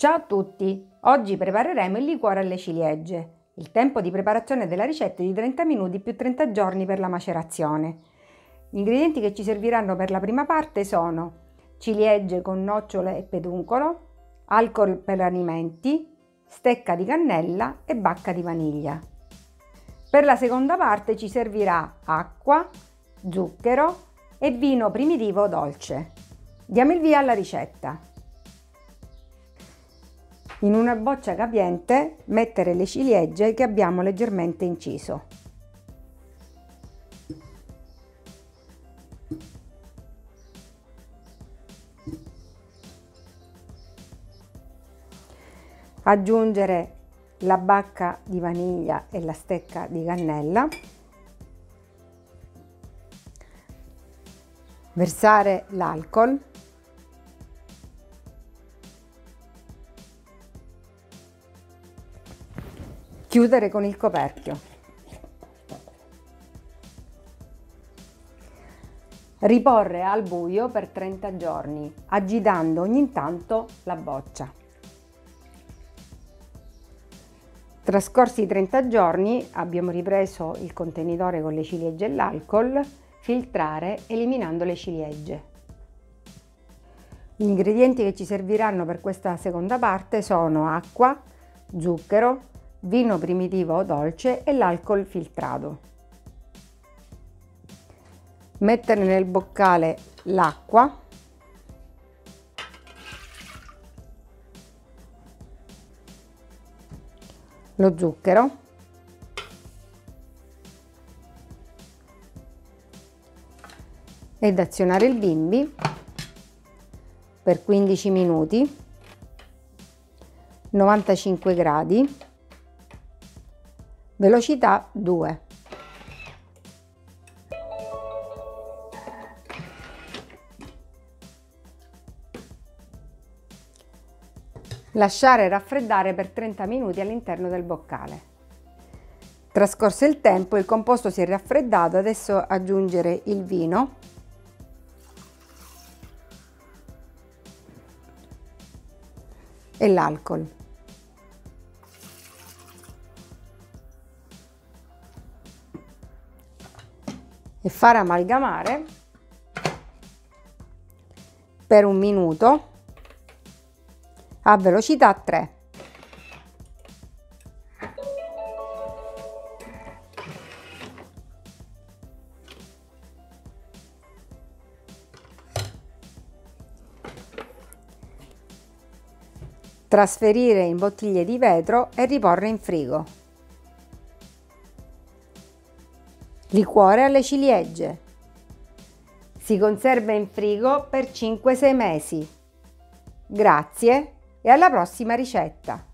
Ciao a tutti! Oggi prepareremo il liquore alle ciliegie. Il tempo di preparazione della ricetta è di 30 minuti più 30 giorni per la macerazione. Gli ingredienti che ci serviranno per la prima parte sono ciliegie con nocciole e peduncolo, alcol per alimenti, stecca di cannella e bacca di vaniglia. Per la seconda parte ci servirà acqua, zucchero e vino primitivo dolce. Diamo il via alla ricetta. In una boccia capiente mettere le ciliegie che abbiamo leggermente inciso. Aggiungere la bacca di vaniglia e la stecca di cannella. Versare l'alcol. Chiudere con il coperchio. Riporre al buio per 30 giorni, agitando ogni tanto la boccia. Trascorsi i 30 giorni abbiamo ripreso il contenitore con le ciliegie e l'alcol, filtrare eliminando le ciliegie. Gli ingredienti che ci serviranno per questa seconda parte sono acqua, zucchero, vino primitivo o dolce e l'alcol filtrato. Mettere nel boccale l'acqua, lo zucchero, ed azionare il bimbi per 15 minuti, 95 gradi, velocità 2. Lasciare raffreddare per 30 minuti all'interno del boccale. Trascorso il tempo, il composto si è raffreddato, adesso aggiungere il vino e l'alcol. E far amalgamare per 1 minuto a velocità 3. Trasferire in bottiglie di vetro e riporre in frigo. Liquore alle ciliegie. Si conserva in frigo per 5-6 mesi. Grazie e alla prossima ricetta!